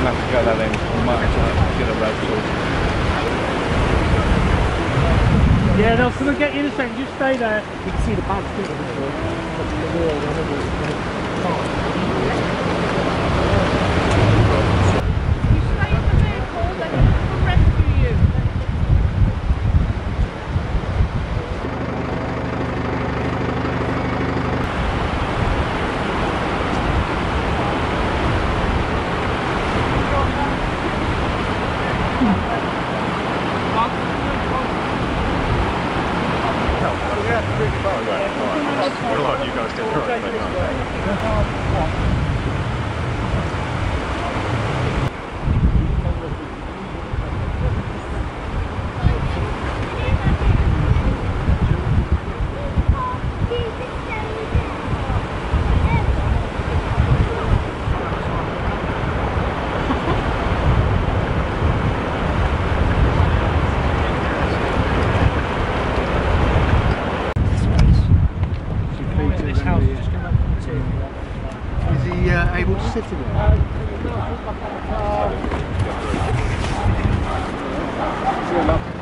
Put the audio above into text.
have to go that end. We might have to get a road sorted. Yeah, no, so we'll get you in a second, just stay there. You can see the badge, don't you? The wall, whenever it's Well, you guys did the right thing. Is he able to sit in it?